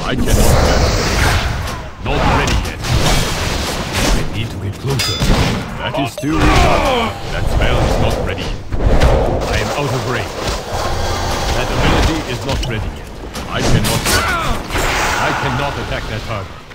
I cannot stand. Not ready yet. I need to get closer. That is still weak. That spell is not ready. I am out of range. That ability is not ready yet. I cannot attack that target.